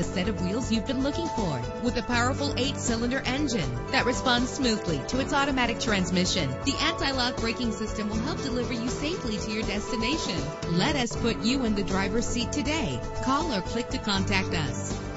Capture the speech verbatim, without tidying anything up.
set of wheels you've been looking for. With a powerful eight-cylinder engine that responds smoothly to its automatic transmission, the anti-lock braking system will help deliver you safely to your destination. Let us put you in the driver's seat today. Call or click to contact us.